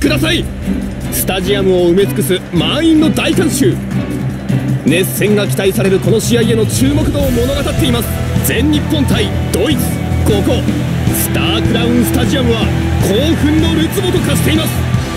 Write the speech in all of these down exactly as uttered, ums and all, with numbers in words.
ください。スタジアムを埋め尽くす満員の大観衆。熱戦が期待されるこの試合への注目度を物語っています。全日本対ドイツ、ここスタークラウンスタジアムは興奮のるつぼと化しています。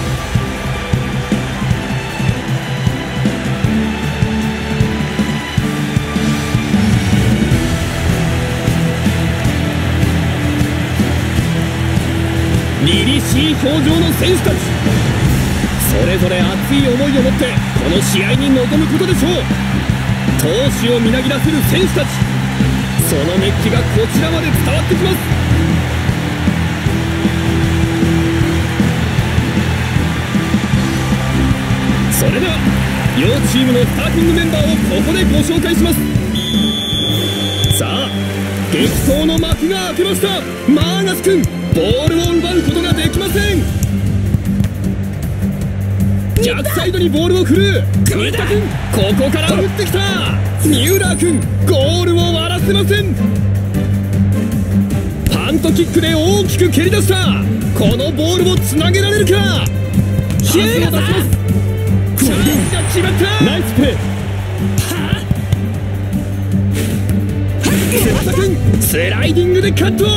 凛々しい表情の選手たち、それぞれ熱い思いを持ってこの試合に臨むことでしょう。闘志をみなぎらせる選手たち、その熱気がこちらまで伝わってきます。それでは両チームのスターティングメンバーをここでご紹介します。さあ、激闘の幕が開けました。マーガス君、ボールを奪うことができません。逆サイドにボールを振る新田君、ここから打ってきた三浦君、ゴールを割らせません。パントキックで大きく蹴り出したこのボールをつなげられるか。パスを出します。チャンスが決まった。ナイスプレー。翼君、スライディングでカット。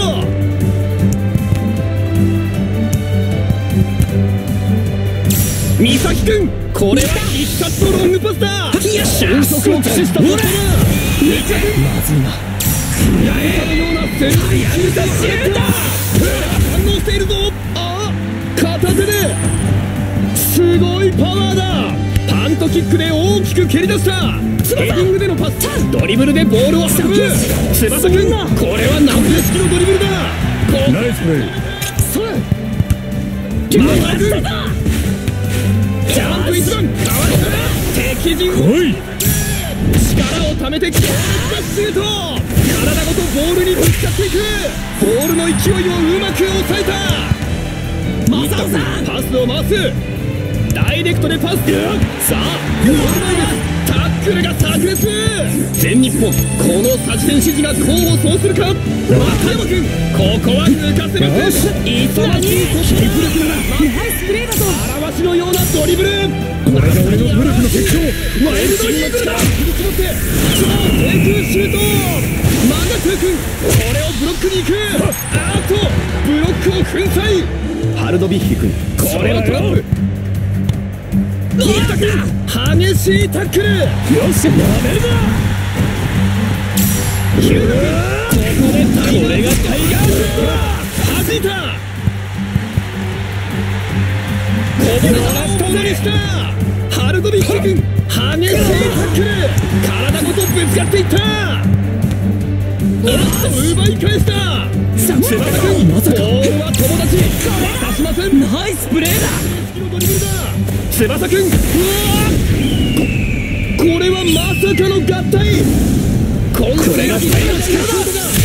美咲君、これは必殺のロングパスだ。俊足を駆使したボールだ。美咲君、まずいな。やめたのような戦術だ。反応しているぞ。ああ、片手ですごいパワーだ。パントキックで大きく蹴り出したヘディングでのパス、ドリブルでボールを運ぶ翼君、これは南米式のドリブルだ。ナイスプレー。それマサ君、ジャンプ一番かわした敵陣、力をためて強烈なシュート。体ごとボールにぶつかっていく。ボールの勢いをうまく抑えた。マサさん、パスを回す。ダイレクトでパス。さあ、ゴール前です。タックルが炸裂。全日本、この作戦指示が功を奏するか。松山君、ここは抜かせません。忙しいトリプルクラナイスプレーだぞ。表しのようなドリブル。これが俺の努力の結晶。ワイルドイーグルだ。振り絞って超低空シュート。マガス君、これをブロックに行く。あーっとブロックを粉砕。ハルドビッヒ君、これをトラップ。新田君、激しいタックル。よし、やめるな。ヒュー君、ここでタイガー、これがタイガーシュートだ。弾いた。こぼれたらストした。ハルドビッヒ君、激しいタックル。体ごとぶつかっていった。おっと奪い返した。翼君、ボールは友達渡しません。ナイスプレーだ。翼君、うわこれはまさかの合体。これが最後の力だ。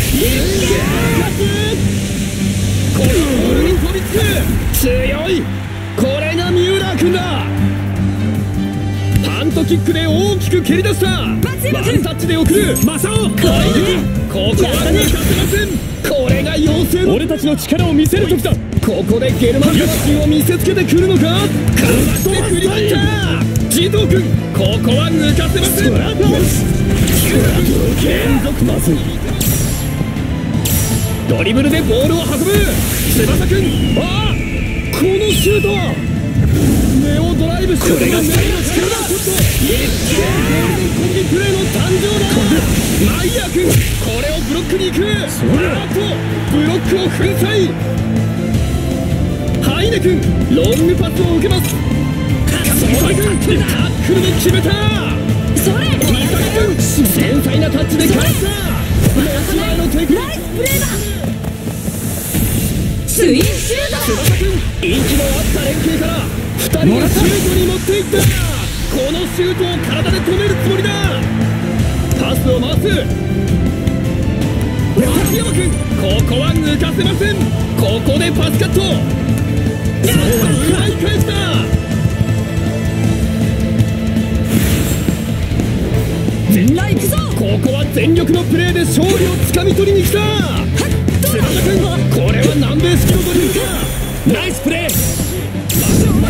このボールに飛びつく強い。これが三浦君だ。パントキックで大きく蹴り出したワンタッチで送る正雄。ここは抜かせません。これが妖精の俺たちの力を見せる時だ。ここでゲルマン魂を見せつけてくるのか。かわして振り切った。児童君、ここは抜かせません。連続まずい。ドリブルでボールを運ぶ翼君。ああ、このシュート。ネオドライブシュートが目の力だ。一気にコンビプレーの誕生だ。マイヤー君、これをブロックに行く。あとブロックを粉砕。ハイネ君、ロングパスを受けます。ソラ君、タックルで決めた。それミサキ君、繊細なタッチで返した。持ち前のテクニック。ナイスプレーだ。ツインシュート。翼君、息の合った連携からふたりがシュートに持っていった。このシュートを体で止めるつもりだ。パスを回す。松山君、ここは抜かせません。ここでパスカット。奪い返した。全ライクぞ。ここは全力のプレーで勝利をつかみ取りに来た。翼君、これは南米式のドリブルか。ナイスプレー。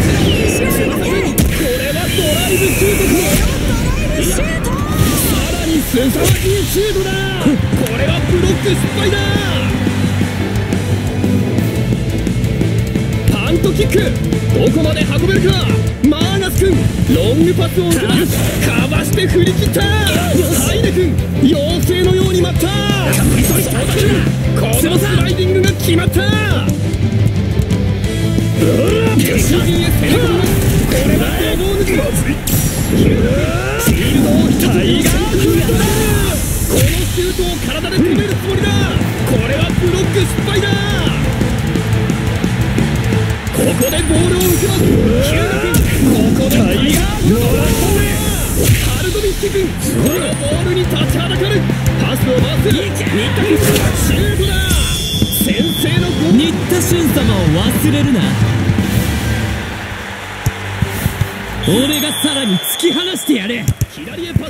シュートだ。これはブロック失敗だ。パントキック、どこまで運べるか。マーガス君、ロングパスを受けます。かわして振り切った。ハイネ君、妖精のように舞った。ソーダ君、このスライディングが決まった。敵陣へ攻め込みます。これはドボー抜き。フィールドをタイガーフットだ。このシュートを体で止めるつもりだ。これはブロック失敗だ。ここでボールを受けます。ヒューガ君、ここでタイガーフットだ。ハルドビッチ君、このボールに立ちはだかる。パスを回す。新田君、シュートだ。先制のゴール。 新田俊様を忘れるな。俺がさらに突き放してやれ。 左へパス。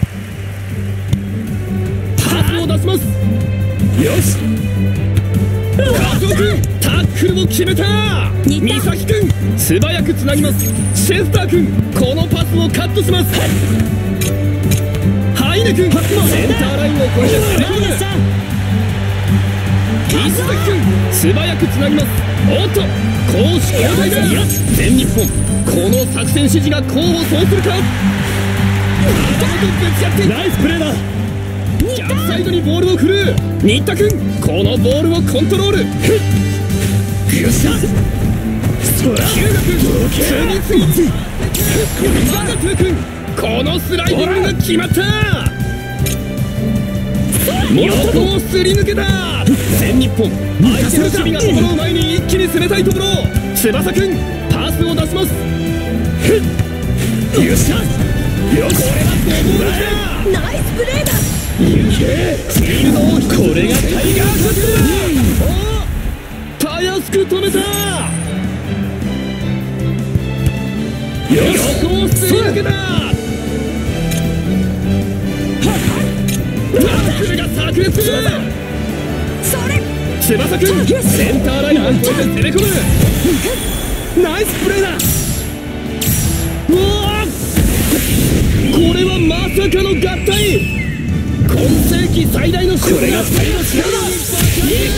パスを出します。よし。カズオ君、タックルを決めた。美咲君、素早くつなぎます。シェスター君、このパスをカットします。ハイネ君、センターラインを越えて攻め込む。石崎君、素早くつなぎます。おっと、攻守交代だ。全日本、この作戦指示が功を奏するか。ナイスプレーだ。逆サイドにボールを振る。新田君、このボールをコントロール。よっしゃ。ヒューガ君、次々バカトゥ君、このスライディングが決まった。横をすり抜けた。全日本、相手の守備が整う前に一気に攻めたいところ。翼君、パスを出します。よっしゃ。よし、これはドボールだ。 ナイスプレーだ。 フィールドを、これがタイガーショットだ。たやすく止めた。横をすり抜けた。タックルが炸裂する。 それ翼君、センターラインを越えて攻め込む。ナイスプレーだ。うわー、これはまさかの合体。今世紀最大のシュート。これがふたりの力だ。いけ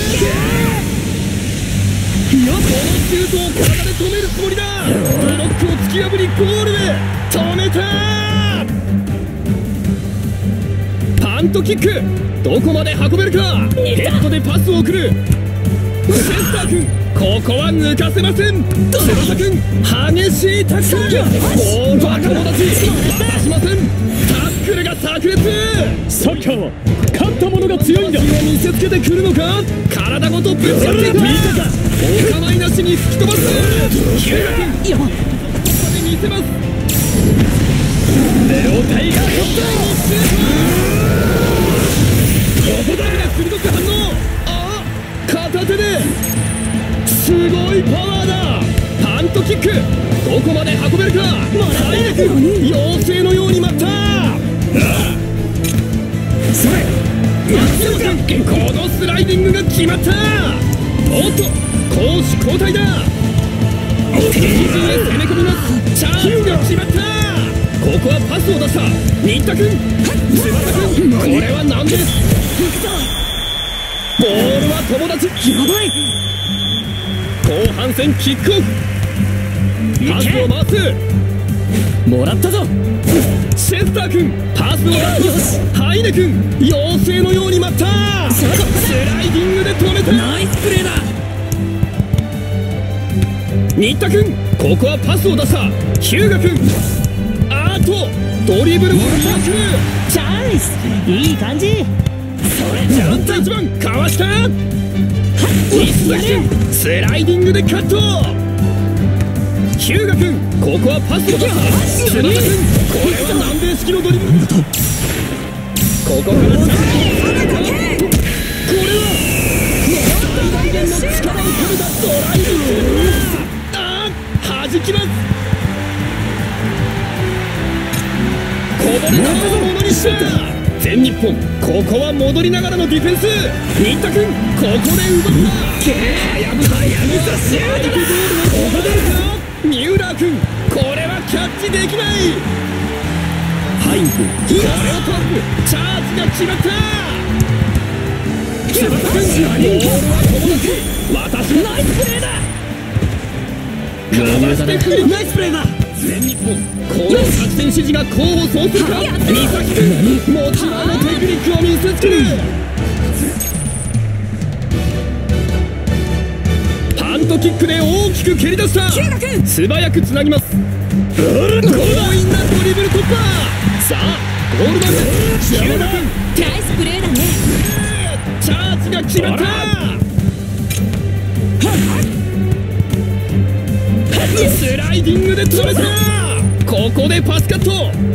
ー。このシュートを体で止めるつもりだ。ブロックを突き破りゴールで止めた。パントキック、どこまで運べるか。ヘッドでパスを送る。センター君、ここは抜かせません。翼君、激しいタックル。ボールは友達、渡しません。タックルが炸裂。 サッカーは勝った者が強いんだ。 を見せつけてくるのか。体ごとぶつかっていった。お構いなしに吹き飛ばす。ヒューガ君、 やば。 ここで見せます。ネオタイガーショット。ここだけで鋭く反応。ああ、片手ですごいパワーだ。パントキック、どこまで運べるか。ハイネ君、妖精のように舞った。それ松山君、このスライディングが決まった。おっと、攻守交代だ。敵陣へ攻め込みます。チャンスが決まった。ここはパスを出した。新田君、翼君、これは何です。ボールは友達。やばい。後半戦キックオフ。パスを回す。もらったぞ。シェスター君、パスを出す。ハイネ君、妖精のように舞った。スライディングで止めた。 ナイスプレーだ。 新田君、ここはパスを出した。ヒューガ君、あーとドリブルをタックル。 チャンス、いい感じ。 それちゃんと一番かわした。西崎君、スライディングでカット。ヒューガ君、ここはパスを出した。翼君、これは南米式のドリブル。ここからチャンス。これは最大限の力を込めたドライブ。ああ、弾きます。こぼれ球をものにした。全日本、ここは戻りながらのディフェンス。新田君、ここで奪った。はやぶさはやぶさシュート。ゴールをここでるか。三浦君、これはキャッチできない。ハイン君、これをトラップ。チャージが決まった。翼君、ボールは友達。私もナイスプレーだ。かわしてフリー。ナイスプレーだ。全日本、この作戦指示が功を奏するか。美咲君、持ち前のテクニックを見せつける。パントキックで大きく蹴り出した。素早くつなぎます。強引なドリブル突破。さあゴール前で日向君、 ナイスプレーだね。 チャージが決まった。スライディングで止めた。ここでパスカット。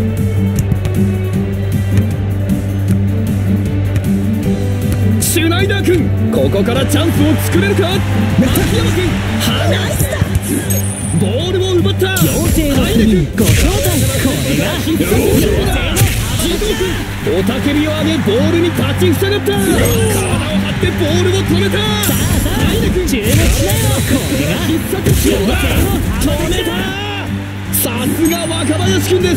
シュナイダー君、ここからチャンスを作れるか。松山君、ナイスだ。ボールを奪った。 妖精の国ご兄弟、これが妖精の地獄。雄たけびを上げボールに立ちふさがった。体を張ってボールを止めた。 注目しなよ。これが必殺仕様だ。止めた。さすが若林君です。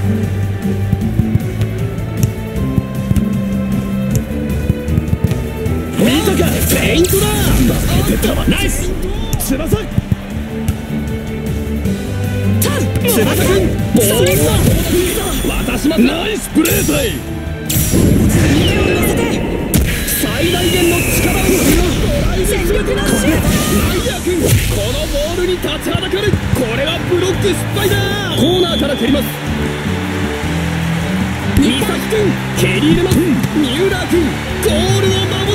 見たか、フェイントだ。負けてたわ。ナイス。翼翼君、ボールは私もナイスプレーだい。最大限の力をドライブする。ナイヤー君、このボールに立ちはだかる。これはブロック失敗だ。コーナーから蹴ります。美咲君、蹴り入れます。三浦君、ゴールを守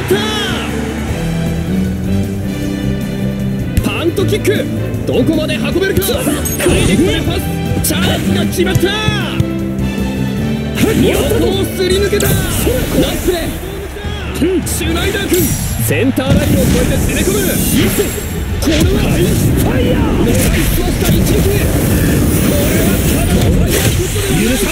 った。パントキック、どこまで運べるか。ダイレクトでパス。チャージが決まった。見事をすり抜けた。ナイスプレー。シュナイダー君、センターラインを越えて攻め込む。これはファイヤー。狙いすました一撃。これはただのファイヤーシュートでは許さ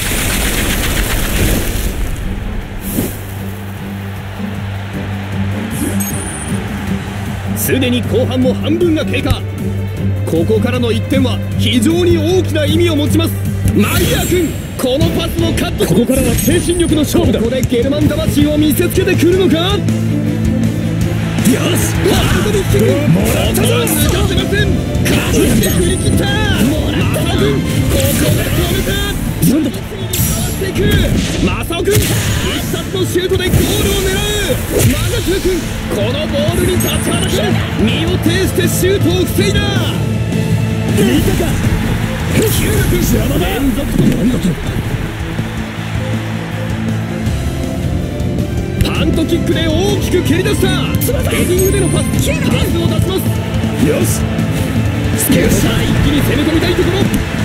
ん。すでに後半も半分が経過。ここからのいってんは非常に大きな意味を持ちます。マイヤー君、このパスをカット。ここからは精神力の勝負だ。ここでゲルマン魂を見せつけてくるのか。よし、パスドリッキング、もらったぞ。抜かせません。かぶって振り切った。もらった君、ここで止めた。なんだとマサオ君、必殺のシュートでゴールを狙う。マナトゥ君、このボールに立ちはだかる。身を挺してシュートを防いだ。見たか、ヒューガ君、連続と何だと。パントキックで大きく蹴り出した。ヘディングでのパス、パスを出します。よし、スケーさあ一気に攻め込みたいところ。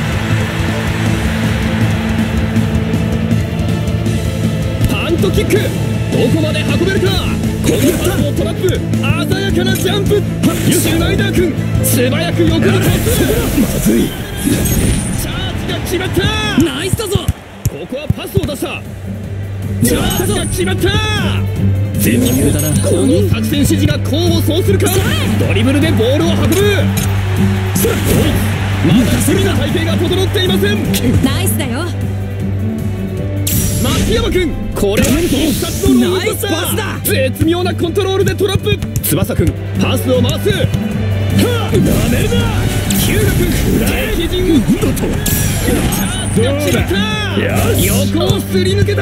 パントキック、どこまで運べるか。このパスのトラップ、鮮やかなジャンプ。シュナイダー君、素早く横にトラップ。まずい。チャージが決まった。 ナイスだぞ。 ここはパスを出した。チャージが決まった。全日本、この作戦指示が功を奏するか。ドリブルでボールを運ぶ。まだ守備の体勢が整っていません。 ナイスだよ。 松山君、これは必殺のロングパスだ。絶妙なコントロールでトラップ。翼君、パスを回す。はあ、なめるな。ヒューガ君、敵陣を見事。チャージが決まった。横をすり抜けた。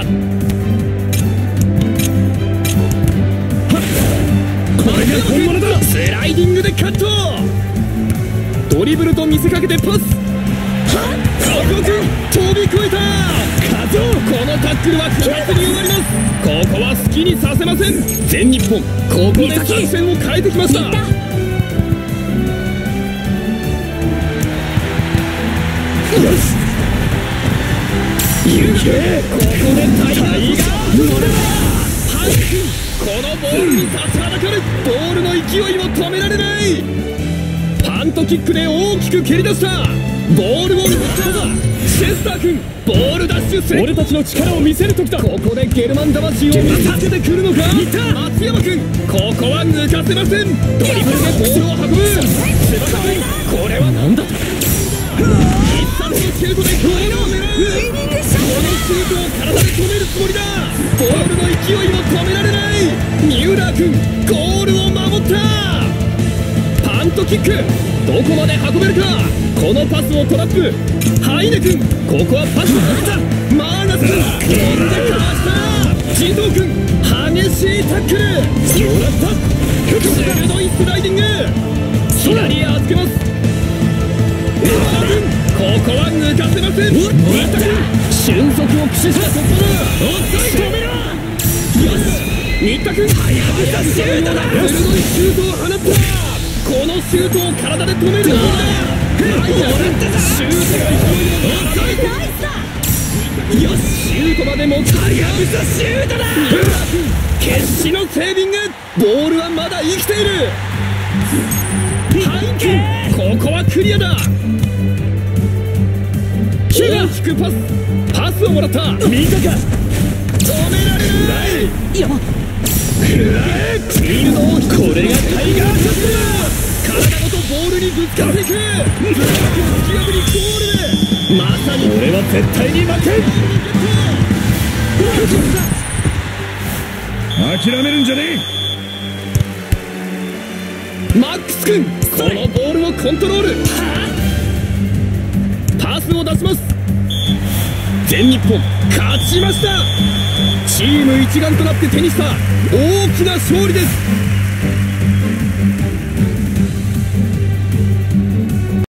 これが本物だ。スライディングでカット。ドリブルと見せかけてパス。カズオ君、飛び越えた。カズオ、このタックルは不発に終わります。ここは好きにさせません。全日本、ここで作戦を変えてきました。よし、行け。ここでタイガー。ハイ君、このボールに立ちはだかる。ボールの勢いを止められない。パントキックで大きく蹴り出した。ボールを奪った。シェスター君、ボールダッシュ成功。俺たちの力を見せる時だ。ここでゲルマン魂を見せつけてくるのか。松山君、ここは抜かせません。ドリブルでボールを運ぶ。翼君、これは何だと。必殺のシュートでゴールを狙う。ウイニングショット。 トキック、どこまで運べるか。このパスをトラップ。ハイネ君、ここはパスを出した。マーナス君、飛んでかわした。地蔵君、激しいタックル。もらった。鋭いスライディング。左へ預けます。馬田君、ここは抜かせません。新田君、俊足を駆使した突破だ。止めろ。よし、新田君、はやぶさシュートだ。鋭いシュートを放った。このシュートを体で止めるのだ。シュートが勢いでナイスだ。よし、シュートまで持つ。はやぶさシュートだ。決死のセービング。ボールはまだ生きている。ハイン君、ここはクリアだ。大きくパス。パスをもらった。見たか。止められない。いや、フィールドを、これがタイガーショットだ。体ごとボールにぶつかっていく。ブロックを突き破りゴールで。まさに俺は絶対に負けん。 諦めるんじゃねえ。マックス君、このボールをコントロール。パスを出します。全日本勝ちました。チーム一丸となって手にした大きな勝利です。